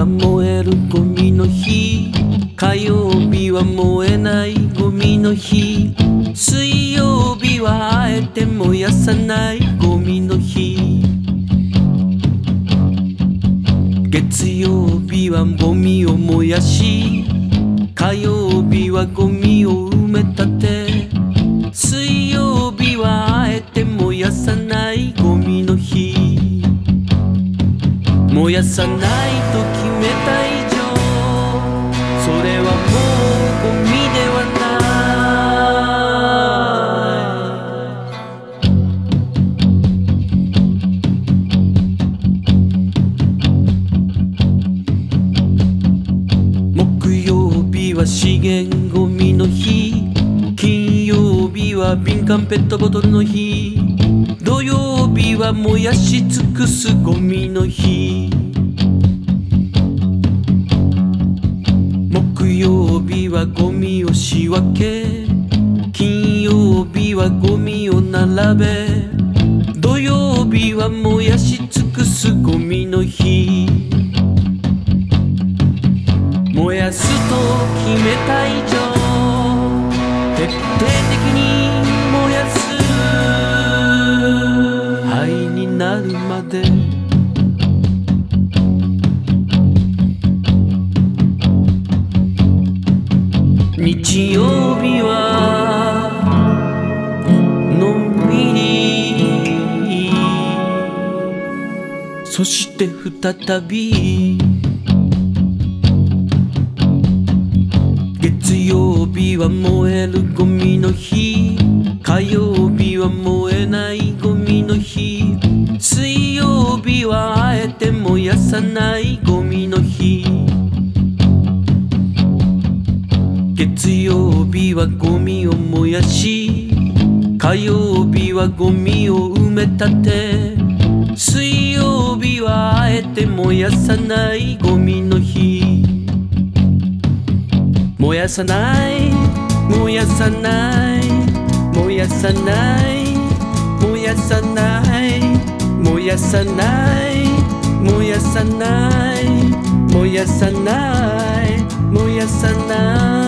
燃えるゴミの日、火曜日は燃えないゴミの日、水曜日はあえて燃やさないゴミの日、月曜日はゴミを燃やし、火曜日はゴミを埋め立て、水曜日はあえて燃やさないゴミの日、燃やさないと決めた以上、それはもうゴミではない。木曜日は資源ゴミの日、金曜日は瓶缶ペットボトルの日、土曜日は燃やし尽くすゴミの日、木曜日はゴミを仕分け、金曜日はゴミを並べ、土曜日は燃やし尽くすゴミの日、燃やすと決めた以上、徹底的に燃やす、灰になるまで。日曜日はのんびり、そして再び月曜日は燃えるゴミの日、火曜日は燃えないゴミの日、水曜日はあえて燃やさないゴミの日、月曜日はゴミを燃やし、火曜日はゴミを埋め立て、水曜日はあえて燃やさないゴミの日、燃やさない、燃やさない、燃やさない、燃やさない、燃やさない、燃やさない、燃やさない、燃やさない。